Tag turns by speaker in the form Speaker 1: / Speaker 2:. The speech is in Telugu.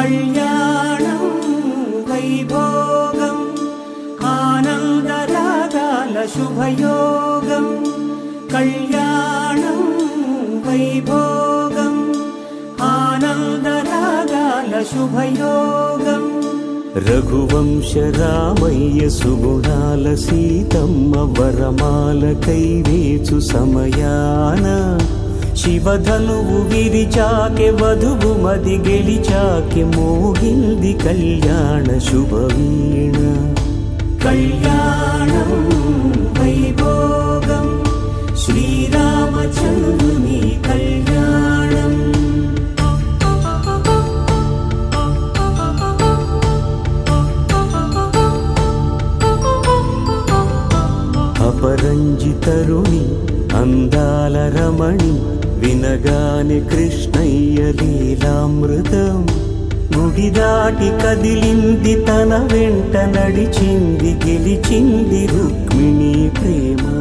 Speaker 1: కళ్యాణం వైభోగం ఆనందరాగాల శుభయోగం కళ్యాణం వైభోగం ఆనందరాగాల శుభయోగం రఘువంశ రామయ్య సుగుణాల సీతమ్మ వరమాల కైవేచు సమయాన శివధనువు విరిచాకె వధువు మది గెలిచాకె మోగింది కళ్యాణ శుభవీణ కళ్యాణం వైభోగం శ్రీరామచంద్రుని కళ్యాణం అపరంజి తరుణి అందాల రమణి వినగానే కృష్ణయ్య లీలామృతం గుడి దాటి కదిలింది తన వెంట నడిచింది గెలిచింది రుక్మిణి ప్రేమ